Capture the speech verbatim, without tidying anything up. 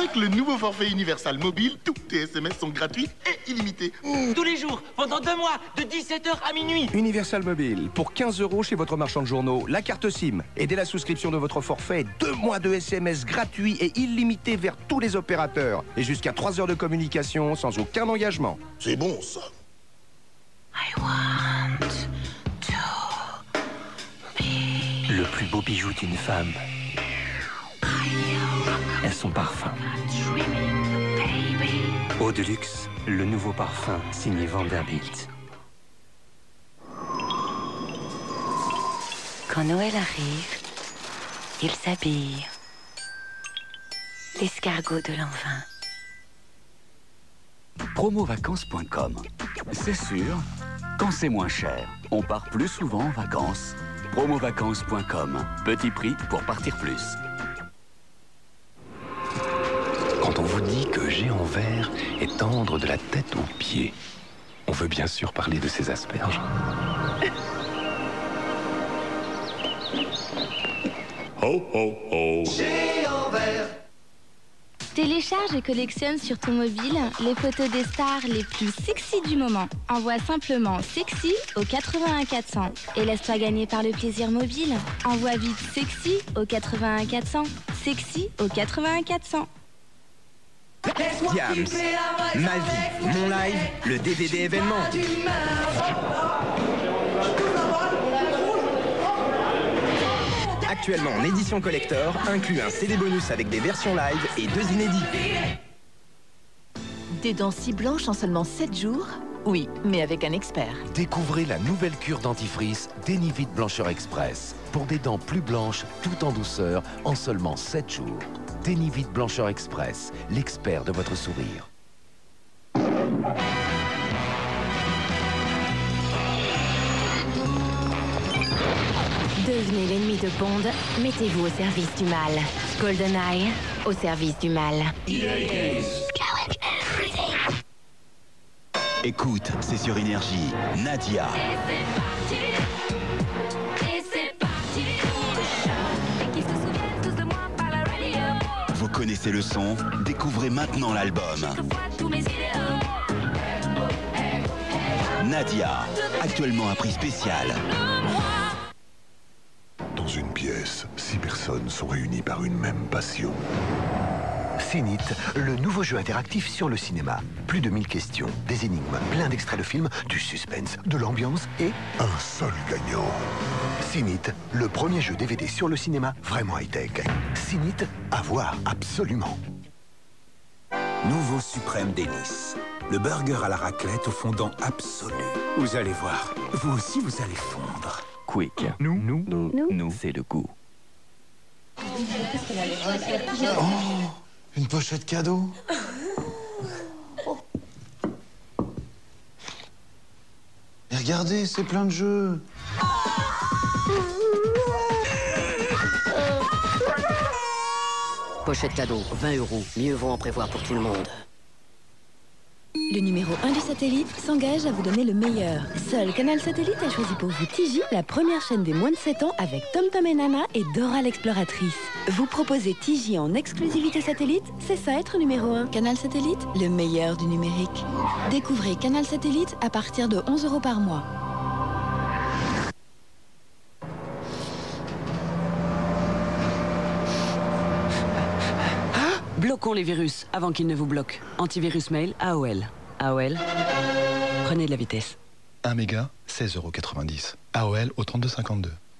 Avec le nouveau forfait Universal Mobile, tous tes S M S sont gratuits et illimités. Mmh. Tous les jours, pendant deux mois, de dix-sept heures à minuit. Universal Mobile, pour quinze euros chez votre marchand de journaux, la carte SIM. Et dès la souscription de votre forfait, deux mois de S M S gratuits et illimités vers tous les opérateurs. Et jusqu'à trois heures de communication sans aucun engagement. C'est bon, ça. I want to be... Le plus beau bijou d'une femme est son parfum. Eau de luxe, le nouveau parfum signé Vanderbilt. Quand Noël arrive, il s'habille. L'escargot de l'an vingt. Promovacances point com. C'est sûr, quand c'est moins cher, on part plus souvent en vacances. Promovacances point com. Petit prix pour partir plus. Quand on vous dit que Géant Vert est tendre de la tête aux pieds, on veut bien sûr parler de ces asperges. Ho, ho, ho. Géant Vert. Télécharge et collectionne sur ton mobile les photos des stars les plus sexy du moment. Envoie simplement sexy au quatre-vingt-un quatre cents et laisse-toi gagner par le plaisir mobile. Envoie vite sexy au quatre-vingt-un quatre cents. Sexy au quatre-vingt-un quatre cents. Diams, ma vie, mon live, le D V D événement. Actuellement en édition collector, inclut un C D bonus avec des versions live et deux inédits. Des dents si blanches en seulement sept jours? Oui, mais avec un expert. Découvrez la nouvelle cure dentifrice Denivit Blancheur Express. Pour des dents plus blanches, tout en douceur, en seulement sept jours. Denivit Blancheur Express, l'expert de votre sourire. Devenez l'ennemi de Bond, mettez-vous au service du mal. GoldenEye, au service du mal. Écoute, c'est sur Énergie. Nadia. Vous connaissez le son? Découvrez maintenant l'album. Nadia, actuellement à prix spécial. Dans une pièce, six personnes sont réunies par une même passion. Cénith, le nouveau jeu interactif sur le cinéma. Plus de mille questions, des énigmes, plein d'extraits de films, du suspense, de l'ambiance et... un seul gagnant. Cénith, le premier jeu D V D sur le cinéma vraiment high-tech. Cénith, à voir absolument. Nouveau suprême délice. Le burger à la raclette au fondant absolu. Vous allez voir, vous aussi vous allez fondre. Quick, nous, nous, nous, nous, nous. C'est le goût. Oh, une pochette cadeau. Et regardez, c'est plein de jeux. Pochette cadeau, vingt euros. Mieux vaut en prévoir pour tout le monde. Le numéro un du satellite s'engage à vous donner le meilleur. Seul Canal Satellite a choisi pour vous T J, la première chaîne des moins de sept ans avec Tom Tom et Nana et Dora l'exploratrice. Vous proposez T J en exclusivité satellite, c'est ça être numéro un. Canal Satellite, le meilleur du numérique. Découvrez Canal Satellite à partir de onze euros par mois. Bloquons les virus avant qu'ils ne vous bloquent. Antivirus mail A O L. A O L, prenez de la vitesse. un méga, seize euros quatre-vingt-dix. A O L au trente-deux cinquante-deux.